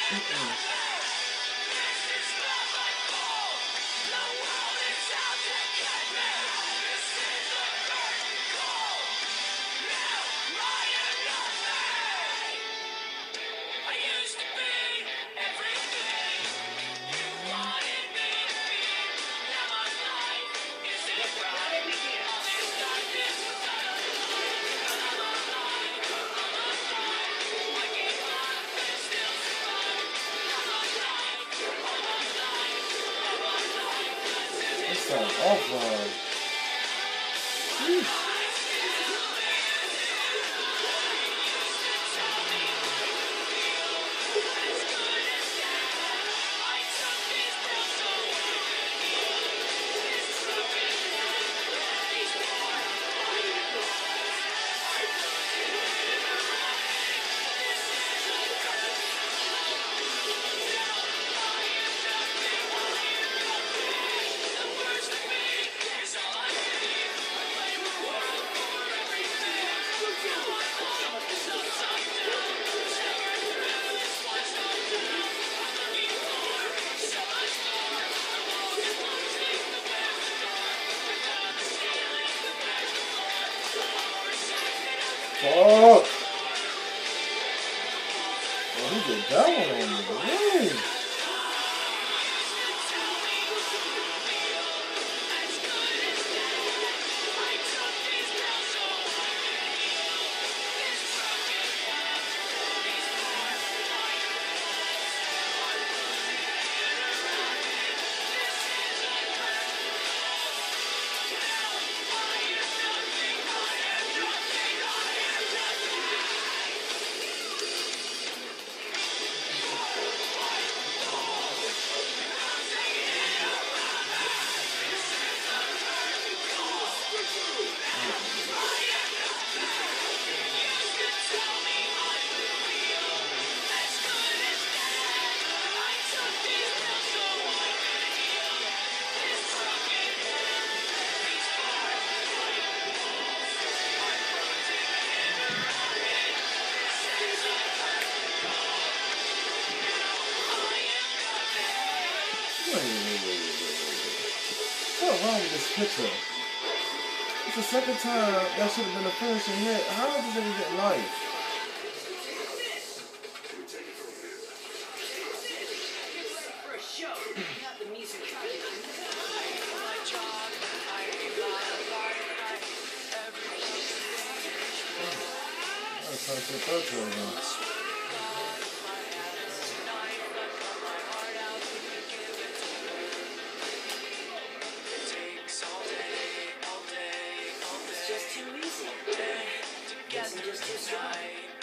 This sounds awful. Sheesh. Fuck! Oh, he did that one on me. Really? What's wrong with this picture? It's the second time that should have been a finishing hit. How does it even get life? I'm trying to get that again. Just too easy. Just too strong.